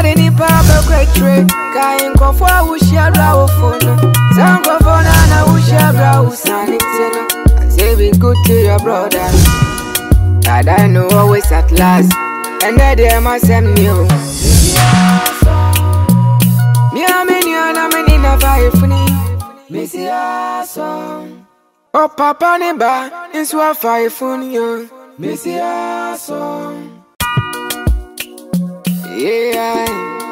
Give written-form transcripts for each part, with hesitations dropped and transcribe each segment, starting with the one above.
Somebody need papa great trick. Kain go for who share brow phone. Some go for nana who share brow sanitino. Say be good to your brother. That I know always at last. And that they must send you. Me a minion, I'm in a fire funny. Missy awesome. Oh, papa, neba, it's what fire funny. Missy awesome. Yeah,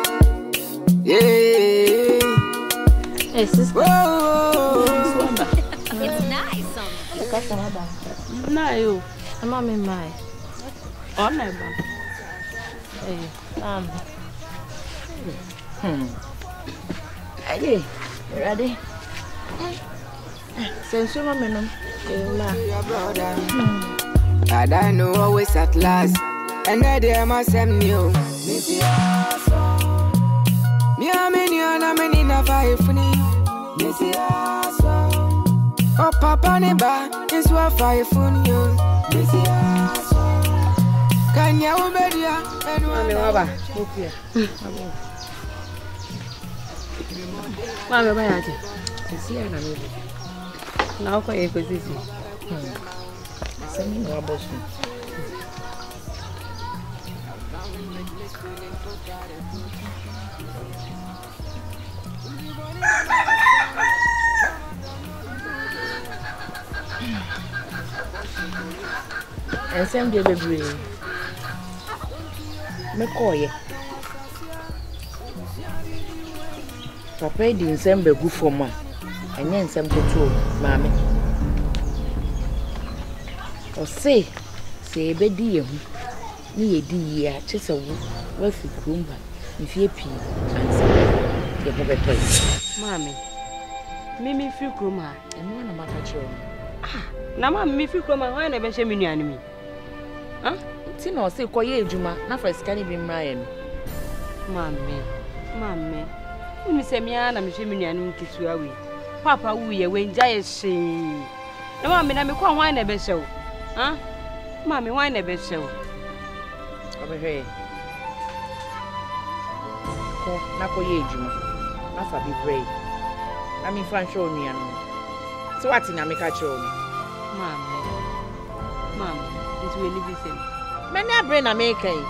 yeah. Hey, sister. Whoa. It's nice. No, you. I'm on my. Oh, never. Hey, Hey, ready? Since you want me, Your brother. And I know always at last. And that they must send you. Missy awesome. Me a minion, I'm in a fire funny. Missy awesome. Oh, papa, neba, it's what fire funny. Missy awesome. Can you obey ya? And one Baba, okay. Mama, buy it. See you now. Now, go ahead, go see. Send me more boss. And send the baby. Me call ye. Papa di nsem be gu for ma. Enye nsem toto maame. O say ebe di ye hu. Ni ye di ye a chese wo fi krumba. Mfie pi ansa. Ye bo beto. Maame. Mimi fi krumba. Eno na maka chiro. Na maame mi fi krumba ho na be hye me nuane mi. Ah? Ti na o say koye ejuma na freska ni bi mra ye no. Maame. Uni se mi ana me hye me nuane mi kisu awe. Papa wu ye wenja ye hye. Na maame na me kwa ho na be hye wo. Ah? Maame ho na be hye wo. Obehwe. Ko na koye ejuma. Na fa bi brave. Na mi fan show nuane. So what na me ka chiro no. Maame, it's really the same. Many a brain American.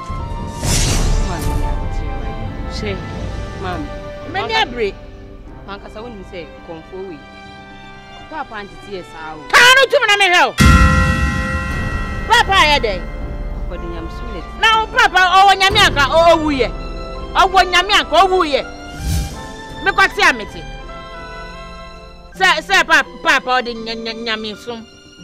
She, Ma'am. Many a brain. Mancasa wouldn't say, come forward. Papa and tears out. Can't do me help. Papa, I day. For the young sweet. Now, Papa, oh, Yamiaka, oh, we ye. Oh, one Yamiaka, oh, we ye. Make what say, Mitty. Say, Papa, the Yami soon.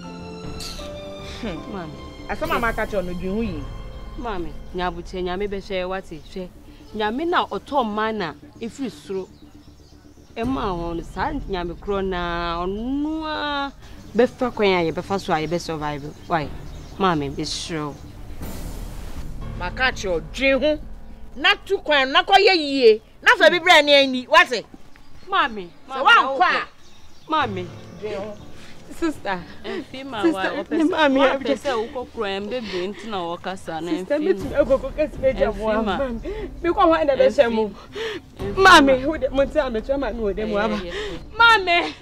Ma'am. I saw my catch on the Jui. Mammy, Nyabuche, Yami share what it say. Yamina or Tom Mana, if you throw Emma on the side, Yami Crona, or no, Beffa Quay, Beffa why best survival. Why, Mammy, be sure. My catch your Jehu. Not too quiet, not quite ye. Not for be brand any. What's it? Mammy, so one quiet. Mammy, sister, Mommy, I just say, "Uko crime, baby, into no workasa." Sister, me too. Go catch me. Because I never say move. Mommy, who the monster me try me with them. Mommy.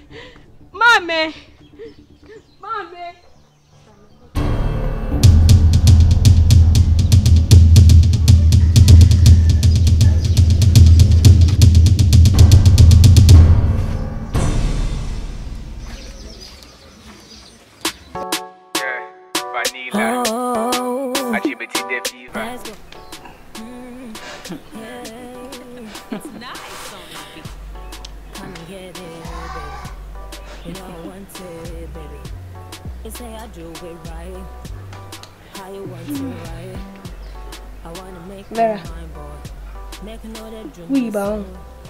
Say I do it right. How you want to right? I wanna make my boy. Make another dream. We bound.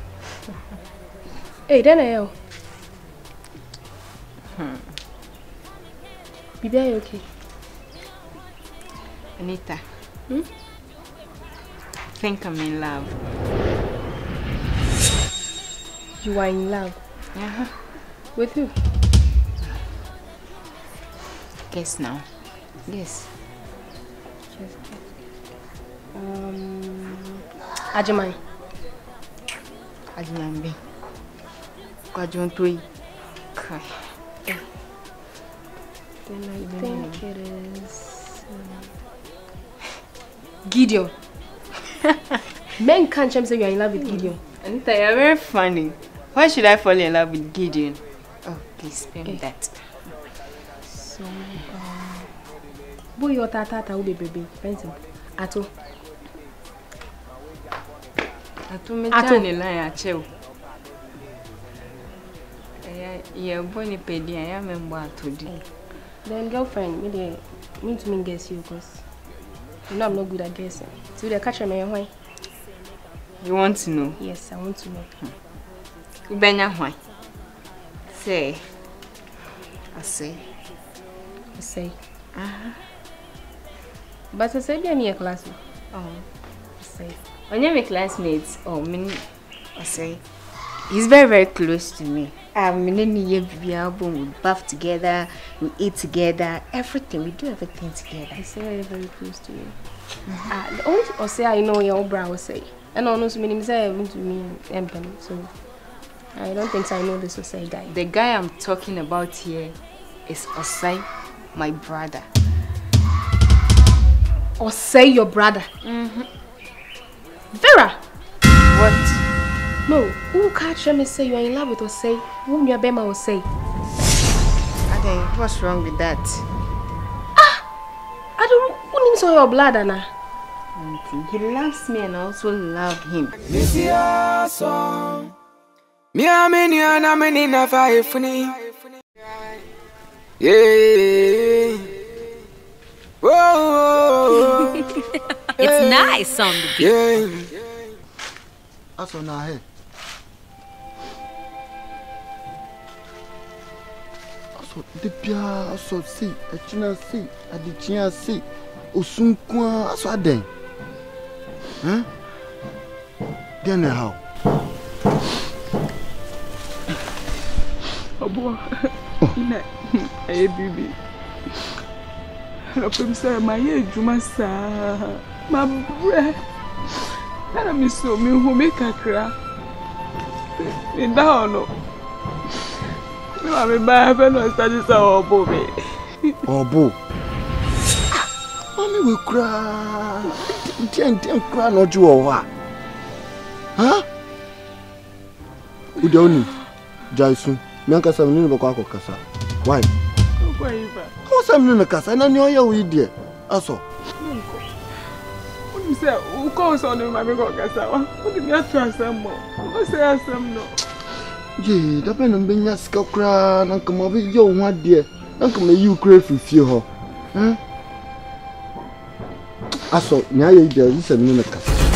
Hey, then I Bibi, are you okay? Anita. Think I'm in love. You are in love? Yeah. With who? Guess now. Yes. Ajimai. Ajimai. Kwajontoi. Kai. Then I think it is Gideon. Men can't say you are in love with Gideon. Anita, you're very funny. Why should I fall in love with Gideon? Oh, please spare me that. So, boy, your tata will be baby. Ato. Ato me chani la ya cheo. Yeah, bonny pedi. I am member Ato di. Then girlfriend, me to me guess you because you know I'm not good at guessing. So they catch me why? You want to know? Yes, I want to know. Ubenya why? Say. I say. But I say be a classmate. Oh. I say. When you're my classmates, I say. He's very, very close to me. We bath together, we eat together, everything. We do everything together. I say very, very close to you. The only thing I say I know your brother say. And I know so many say to me empty. So I don't think I know this Osei guy. The guy I'm talking about here is Osei, my brother. Osei, your brother? Vera! What? No, who catch me say you are in love with Osei? Whom your bema Osei? Ade, what's wrong with that? I don't who names your blood, Anna? He loves me and I also love him. It's nice on the beat. That's on our head. The Pia, so see, a China see, a Dichia see, Usunkwa, as I then. Huh? Then how? Oh, boy, hey, baby. Hello, Pimsa, my age, my son, my breath. I miss so me who make a cry. In down, no. I'm a friend was studying so Bobby. Oh, Boo. Mommy will cry. Don't cry, not you or what? Huh? We don't need Jason. Mianca, some new Bocco Casa. Why? What's a new Casa? And I know you're idiot. Also. Who calls on him? I'm going to go. What did you trust some more? What's the some no? Yeah, the pen and being a skull crown, Uncle Mobby, you want dear. Uncle, may you crave with you, huh? I saw now you there is a minute.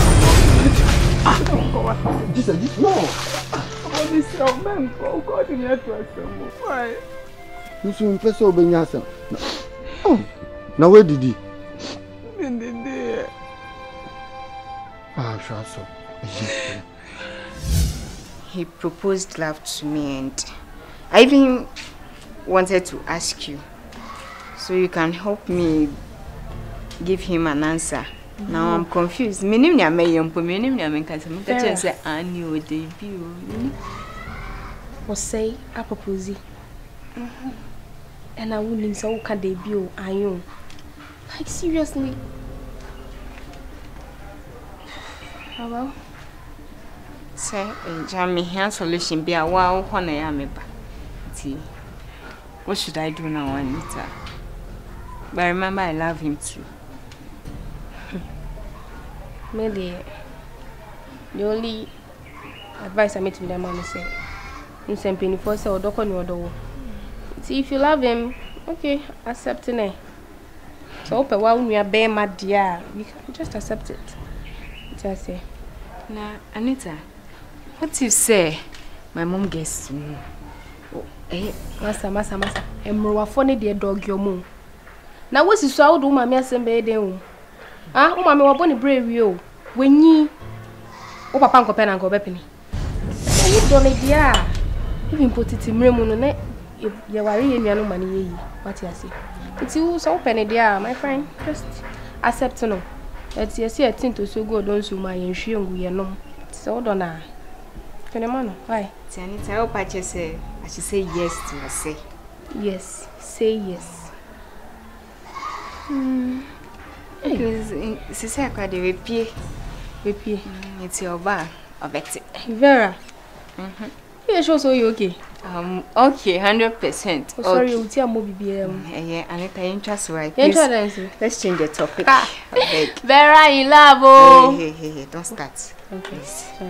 This is no. Oh, this young man, oh, God, you have trust some more. Why? You soon press over Yassa. Oh, now where did he? In the day. Ah, sure, so. He proposed love to me and I even wanted to ask you so you can help me give him an answer. Now I'm confused. Minim ya me yompo, minim ya me kasa. Me kache say ani o debut. Osei a propose. And I wouldn't say who can debut ayon. Like seriously. Hello? Say, Jamie, here solution be a wow, when I am a what should I do now, Anita? But remember, I love him too. Maybe the only advice I made to them, mama say, in some penny for say or dock on your door. See if you love him, okay, accept it. So open when we are bare mad dear, we can just accept it. Just say. Now, Anita, what you say? My mom gets to know. Massa. And more funny dear dog your moon. Now what's you saw do mammy assemble them? Ah, oh, mammy, what bonny brave you when ye oh, papa, pen and go beppany. You don't need dear. Even put it in Remun on it. If you worry and you no money, what you say? It's you so penny dear, my friend. Just accept no. It's yes, I think to so good on so my insurance we are no. So don't I? Can a man? Why? Tiani, I hope I just say yes to my say. Yes, say yes. Because c'est quoi de repied? It's your bar of it. Vera. Yeah, sure, so you okay? Okay, 100%. Oh, sorry, you tell me BBM. Yeah, Anita, interest right. Let's change the topic. Vera in love, oh. Hey, don't start. Okay. Sorry.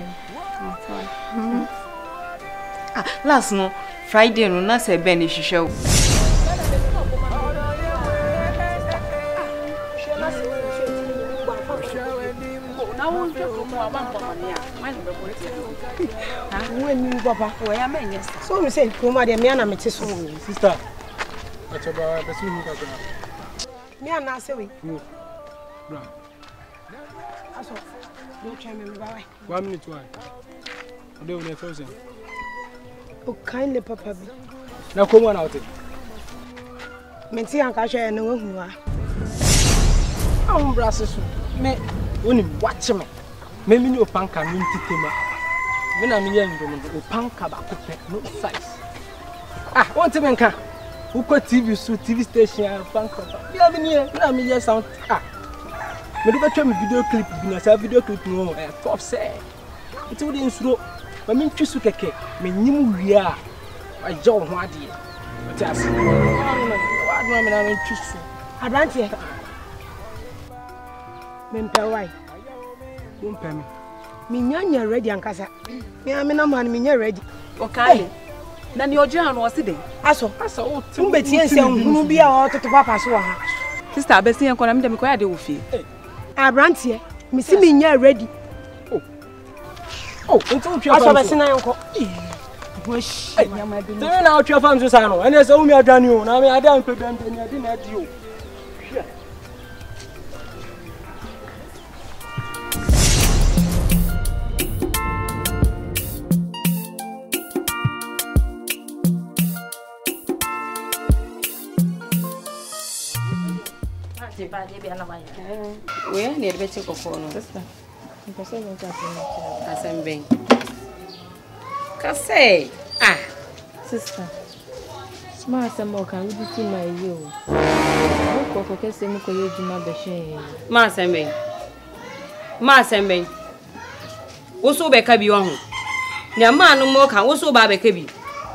Last no Friday no na say Ben show. Papa, where am I? So we say, come on, me and my sister. That's about the same. Me and I say we. Bra. Aso, don't try me, bye. 1 minute why? They will never frozen. Oh, kindly, Papa. Now come on out. Menti and Kasha and no one. I'm brasses. Me, only watch me. Maybe no punk and tema. When I'm young, the punk about no size. Ah, one time, who got TV, so TV station and punk. You have been here, I'm here sound. Ah, but if I try my video clip, because I video clip no, top say. It's all in slow. I mean, choose to get me new year. I don't want it. But I see, what woman I mean, choose to. I don't hear. Memper, why? Don't pay me. Minya ready and casa. Me amena man minya ready. Okay. Na ni oje anu o si de. Aso. Mbeti ense hunu bia o toto papa so ha. Sister abesi en kona me dem ko ya de wo fie. Abrantie, me si minya ready. Oh, into twa aso besi na enko. Wash. Nyama bi. Tell me na twa fam so sa no. Ene se wo mi adwane o. Na me adan pe dan pe ni ade na adi o. Where near the bed of phone, sister? Assembling. Cassay. Ah, sister. Smart some more can we see my you? Oh, okay, say me koye juma be she. Ma semben. Wo so be ka bi wo ho. Nya ma no mo kan wo so ba be ka bi.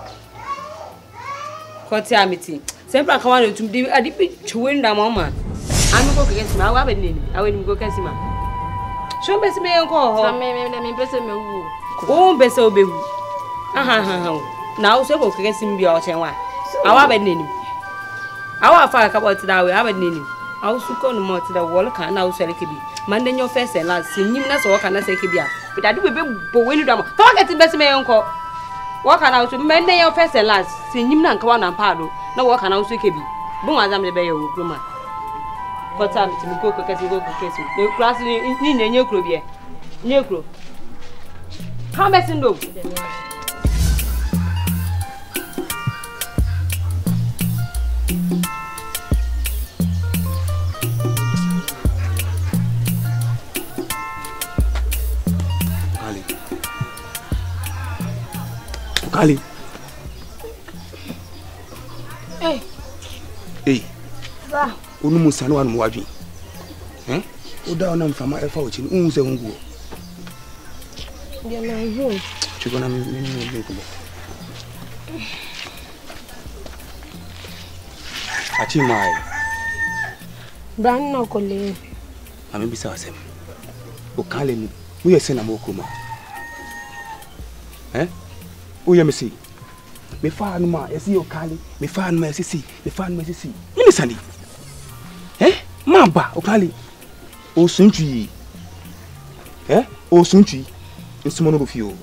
Kwoti amiti. Sempre aka wan otum di adi bi chwe nda mama. Ami go kesi ma wa be nini. Awe ni go kesi ma. Sho be se me enko ho. Me be se me wu. O be se obewu. Aha. Na wo so go kesi mbi o chenwa. Awa be nini. Awa fa ka bot da we abe nini. Awu su ko no mo ti da wol kan na wo so le kebi. Man den your first and last nyim na so wo kan na se kebi a. But adi we be bo we ni da mo. Ka get be se me enko. Wo kan na wo so man den your first and last nyim na nka wa na pa do. Na wo kan na wo so kebi. Bo wa zam le be ye wo kroma. But I'm to go kesi. The class ni nye kro bie. Nye kro. How much ndo? Kali. Hey. Ba. Unu musanu anu waji. Oda ona mfama efa ochi unse nguo. Ndia na hiyo. Chiko na mimi kubo. Achi mai. Bran no kole. Ami bisa wasem. O kale ni. Uye sena mokoma. Uye mesi. Me fa anuma esi o kale. Me fa anuma esi. Mini sani. Mamba o kale. O sunchi. O sunchi. Nsumono go fio.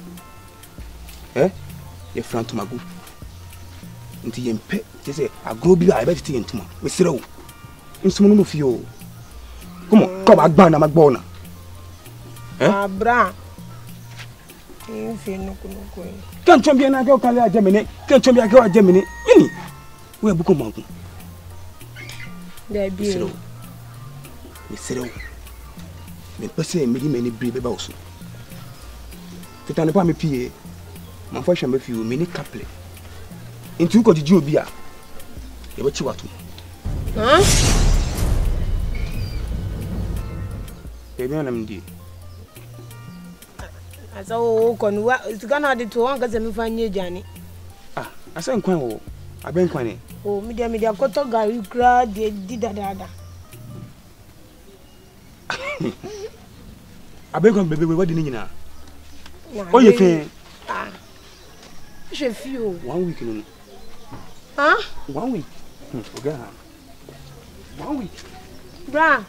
Ye franto magu. Nti yempe, te se agro bi a be tete yentuma. Me serewo. Nsumono no fio. Come on, come agba na magba ona. Abra. Infino kuno. Kan chombi na ga o kale ajemene. Kan chombi ga o ajemene. Yini. We buko magu. There be. Me serewo. Me pese me di me ni bribe ba oso. Kita ne pa me pie. Man fo hwe me fi o me ni couple. Intu ko didi obi a. E be chi wato. Ebi na mdi. Asa o konu wa gana de to wan gaza mi fanye jani. Asa nkwan wo. Aben nkwan ni. O media koto gari kra de di dada. Aben nkwan bebe wadi ni nyina. O ye fe. Je fio. 1 week no. 1 week. Okay. 1 week. Bra.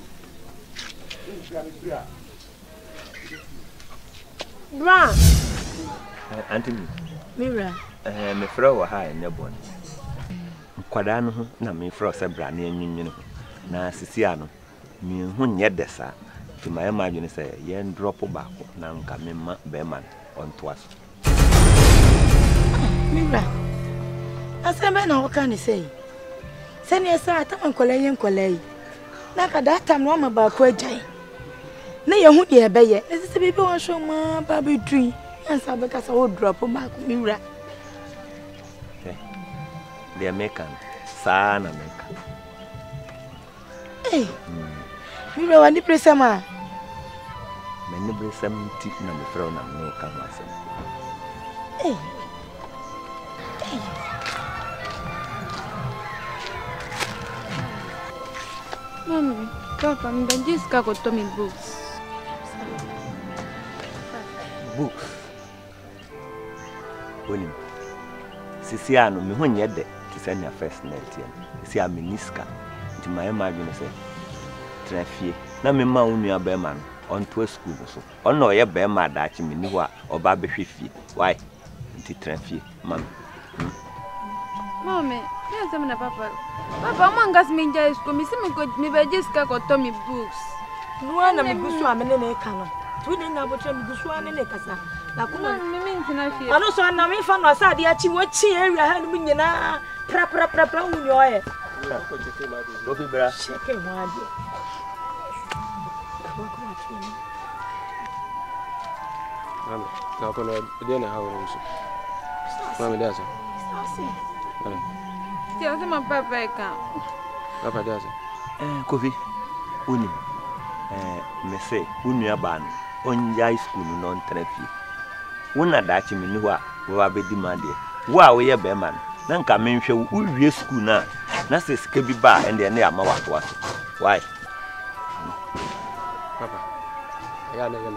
Bra. Anthony. Mira. Me fro wa ha enye bon. Kwada no ho na me fro se bra na enwinwin ho. Na sisia no me hu nye desa. Ti ma ma dwene se ye drop baako na nka me ma be man on twas. Mira. Asema na waka ni sei. Sani esa ata nkolai. Na ka that time no ma baako agyan. Na ye hu ye beye. Ese bibi won show ma ba be dui. Ansa be ka sa wo drop baako Mira. The American, sana American. Hey, Mira wani presa ma. Many presa tip na me fro na me ka wasem. Hey. Mami, papa, me bendiga com Tommy books. Books. Onim. Sisiano me hu nye de. Send your first net here. See a miniska. To my imagine say trafie. Na me ma unua be man on to school so. On no ye be ma da chi me ni ho a oba be hwefie. Why? Nti trafie mam. Mami, yes am na papa. Papa mangas me nja school me see me be jiska ko Tommy books. No na me gusu amene na eka no. Tu ni na botre me gusu amene kasa. Na kuma me ntina fie. Ano so na me fa no asade achi wo chi area ha no nyina. Pra unyo e. Obi bra. Cheke mwadi. Mami, na kono de na hawo nso. Mami dia so. Ti o se ma papa e kan. Papa dia so. Kofi. Uni. Me say unua ba no. Onja high school no ntrafi. Wona da chi me ni ho a wo abedi ma de. Wo a wo ye be man. Na nka menhwe wo wie school na se sika bi ba ende na ama wato wato. Why? Papa. Ya na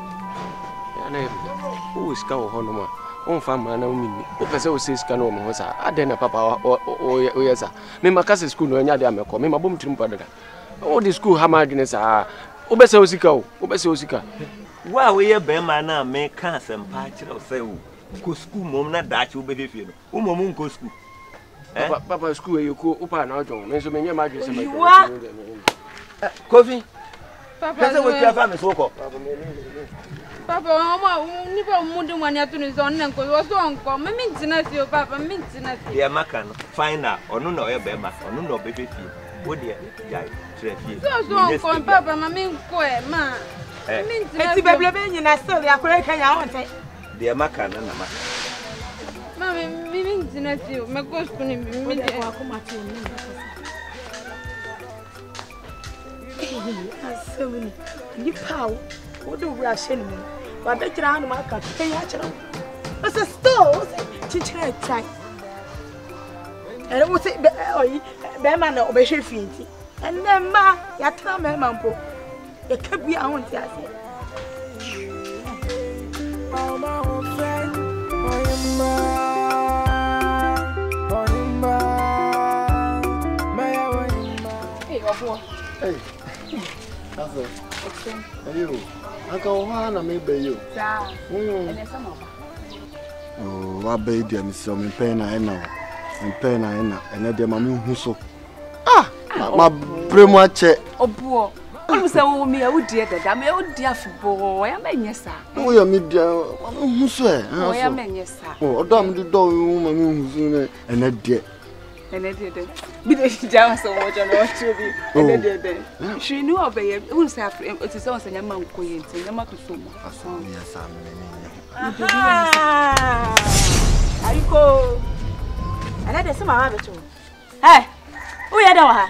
o sika wo hono ma. O fa ma na umini. O pese o se sika no mo ho sa. Ade na papa o yesa. Me makase school no nya de ameko. Me mabom tirim padada. O di school ha ma adwene sa. O bese o sika o. O bese o sika. Wa we ye be ma na me kan sempa kire o se o. Ko school mom na dachi wo befefie no. Wo mom nko school. Papa school e ko upa na ojo. Me so me nya ma dwe se ma. Kofi. Papa. Pese wo tia fa me so ko. Papa, mama, ni ba mudu mani atuni so nne nko wo so nko. Me ntina fie papa, me ntina fie. Dia maka no. Fine na onu na o ye be ma. Onu na obefefie. Wo dia jai trefie. So nko papa, mama nko e ma. Me ntina. Eti beble be nyina still ya kore kan ya wonte. Dia maka na maka. Mama, me ntina fie. Me go school ni me dia ko mati o ni. Asewini. Ni pawo. Wo do wura sheni mu. Wa be kira hanu maka kai ya kira. Asa store, chichira try. Ere wo se oyi be ma na obehwe fienti. Enne ma ya tra me ma mpo. E ka bi ahun ti ase. Hey, obo. Hey. Asa. Ayo. Aka oha na me be yo. Sa. Ene sama ba. Oh, wa be dia mi so me pen na ena. Me pen na ena. Ene dia ma me hu so. Ma premo ache. Obo. Onu se wo mi e wo die dada, me wo die afibo. Ya menye sa. Wo ya mi dia, ma me hu so e. Wo ya menye sa. Oh, odo am di do ma me hu so ne ene dia. And then be the jam so much on what to be. And then she knew of a who say it is also a man queen, and a market so much. Are you go? And I some rabbit too. Hey, we are down her.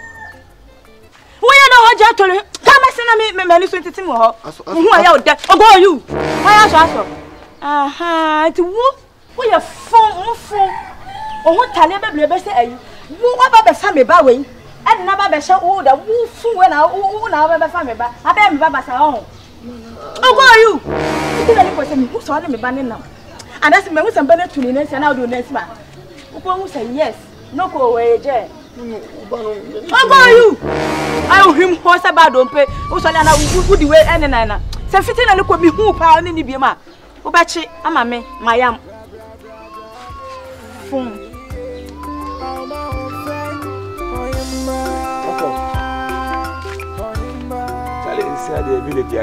We are no jattery. Come and send me many 20 more. Who are you? Oh, go you. Why are you? Aha, to whoop. We are phone. Oh, what tell you about say you? Who about the family by way? And never be so old a woo fool when I own our family. I bet Baba say, oh, go you. You don't know me who saw me banning now. And that's me with some benefit to me, and I'll do next man. Who say yes? No go away, Jay. Oh, go you. I owe him horse about don't pay. Oh, so now would the way and nana. Say 15 and look at me who pound in the Bima. Obachi, I'm a me, my am. Inside the village,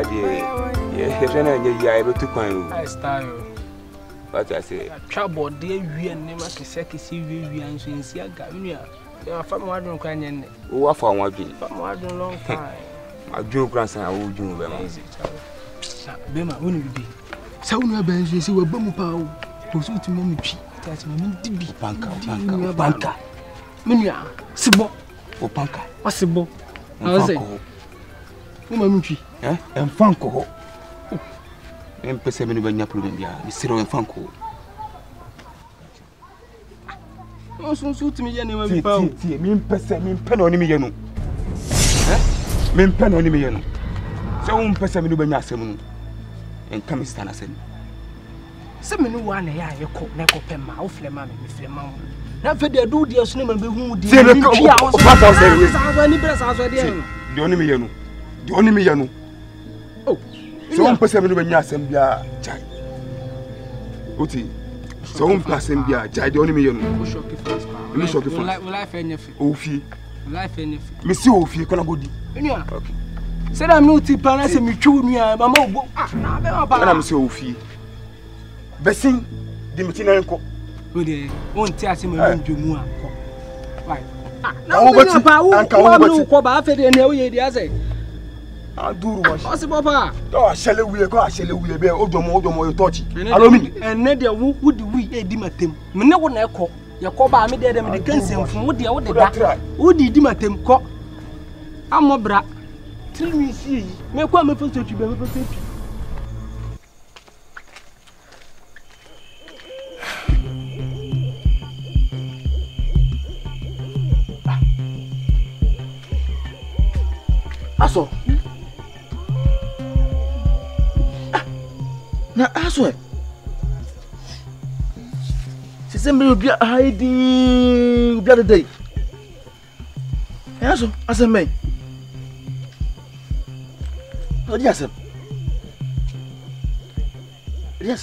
able to find. I style. But I say, trouble, dear, we and never see we and see a Gavia. You are from one canyon. What for one long time? My Joe grandson, I will do very easy. Bema, when you be. So, no bench, you see what Bomupa was to me. That's my banker. Minya, Sibo, or Panka, or Sibo. I was saying, Umamuchi, and Fanco. And Pessemini when you're proving Mr. and Fanco. Oh, so suit me anyway. Mean pen on me, Mean pen on me. So, Pessemini when you're seven and come stand as some new one, I cook Neco Pema, Flema, Flema. Now, for the do the swim and be who did the only me. Oh, so one person when you're some beer, Jai. Oti, so one person beer, Jai, the only me. Life anything. Ofi, life anything. Monsieur Ofi, Colabodi. Okay. Said I'm not tip and I say me chew me, Mamma. I'm so Ofi. Bessin, the Matinanco. Won't tell him when you move. Why? Now, what's a power? And come after the new the other. I'll do what possible. Oh, shall we go? Shall we be Odomo touch? Allow me. And Nadia, would we dim at him? No one echo. Yacoba made them the cancer from what the other try. Who did dim at him? Cock. I'm a brat. Tell me, see, make one for to be. Aso. Na aso. Sisembe obi hiding obi the day. Aso, aseme. Odi asem. Yes.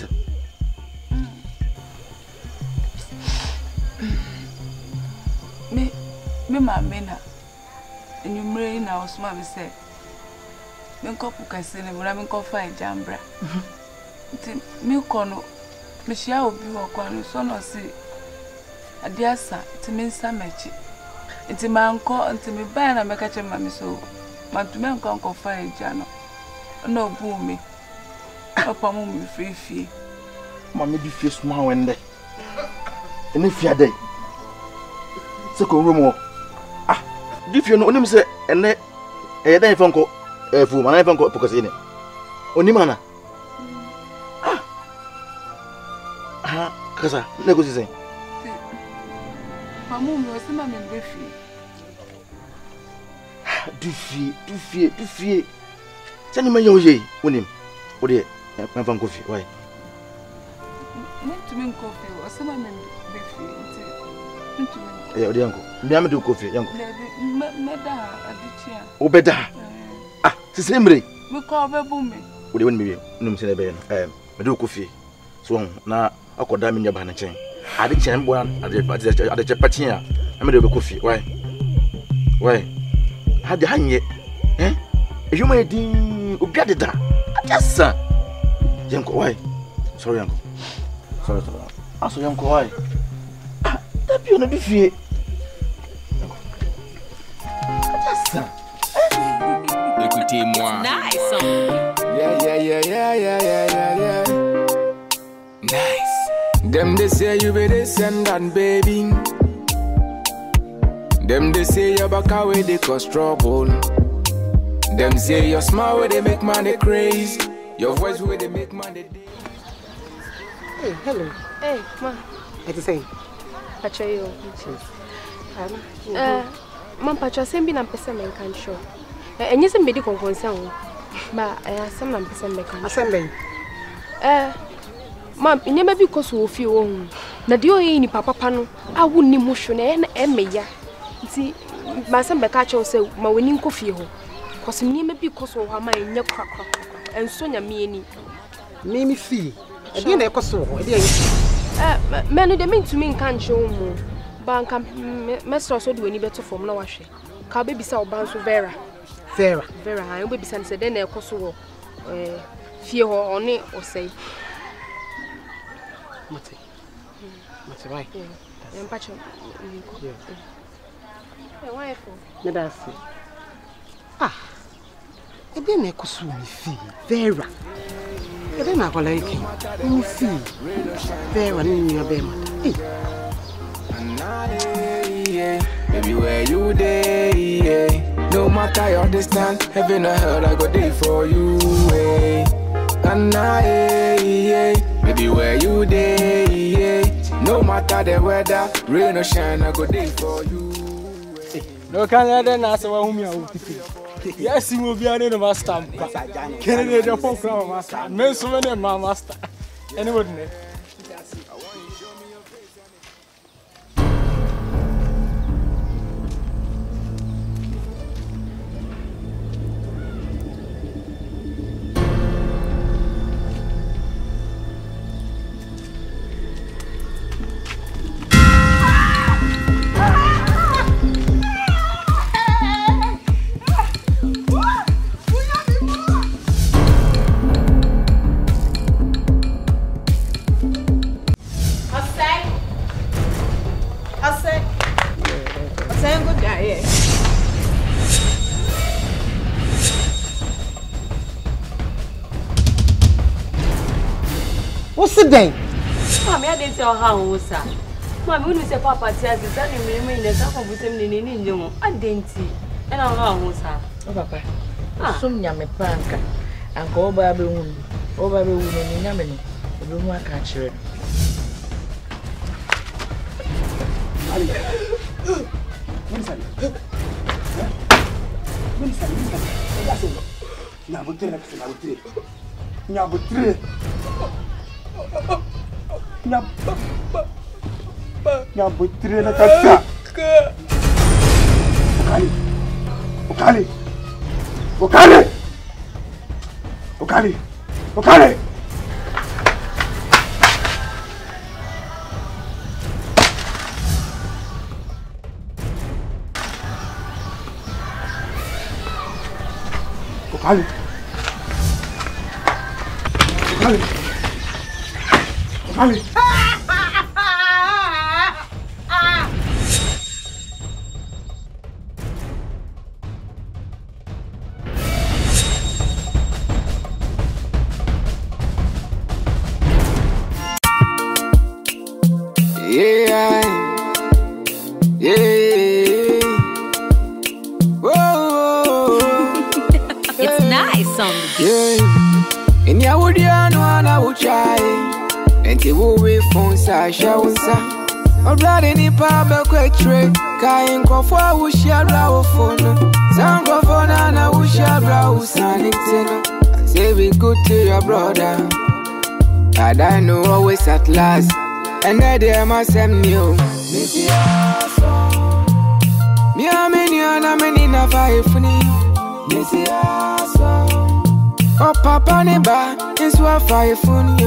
Me mamena. And you marry now, Smart said. Minko Pucasin, and I'm going to find Jambra. Milkono, Michelle will be walking, so no see. A dear son, to me, some match. It's a man call until me buy and I make a mammy so. But to men can't go find Jano. No boom me. Upon me free fee. Mammy be fierce now and day. And if you're day, second room. If you know him say and then phone call fool man I phone call because in it. Onimana. Kasa, negotiate. Mamu was my man refi. Du fie. Send me your ye, unim. O dear, my phone coffee. Why? Not to make coffee or some man refi. Yeah, the uncle. Me do coffee, young. Meda adichia. O beda. Sisembre. Me call be bumi. O de won me num se na be no. Me do coffee. So na akoda me nyaba na chen. Adichia mbo adichia patin a. Me do be coffee. Why? Hade hanye. E huma edin obi adeda. Ajasa. Yanko why? Sorry uncle. Sorry. Aso yanko why? That be on the fie. Écoutez-moi. Nice. Yeah. Nice. Them they say you be descendant, baby. Them they say your back away they cause trouble. Them say your smile where they make money crazy. Your voice where they make money. Hey, hello. Hey, ma. What you say? Pachayo. Man, Pacha, send me a person and can show. And you send me the concern. But I have some person make a assembly. Ma'am, you never because of your own. Nadio in Papa Pano, I wouldn't emotion and Emmeya. See, my son Becacho said, my winning coffee. Cause me maybe because of my neck crack and Sonia me. Mimi fee. Again, I cost so. Man, they mean to me can't show more. Bank mess also do any better from no wash. Can baby saw bounce with Vera. Vera, I will be sent then they'll cost fear on it or say. Mate, right? And Pacho. Why for? That's it. Ah, and then I could soon fee. Vera. And then I go like him. Fee. Vera, in your bed. Baby, where you day? No matter your distance, heaven or hell, I go there for you. And baby, where you day? No matter the weather, rain or shine, I go there for you. No can I then ask whom you are. Yes, you will be an master. Can you the folk master? Men so many master. Anybody? What's the day? Mammy, I didn't tell how, sir. Mammy, when you say Papa, says it's only me in the top of the I didn't see. And I'll house her. Oh, Papa. Some yam a panka and go over the wound. Over the wound in Yamini. The room I catch it. Nyabutre na kasa. Okali. Okali. Okali. Okali. Okali. Okali. Okali. It's nice on the beat. In your wood, you know, I will try. And you will wait for Sasha. I'm glad any pub quick trick. Kain Kofa will share our phone. Sound of phone and I will share our son. Say we good to your brother. And I know always at last. And I dare myself new. Me a many na five funny. Oh papa neba is what five funny.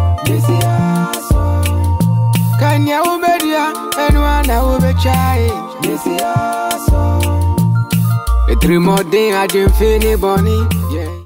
Kanya ubedia and one I will be child. A 3 more day I didn't feel bonnie.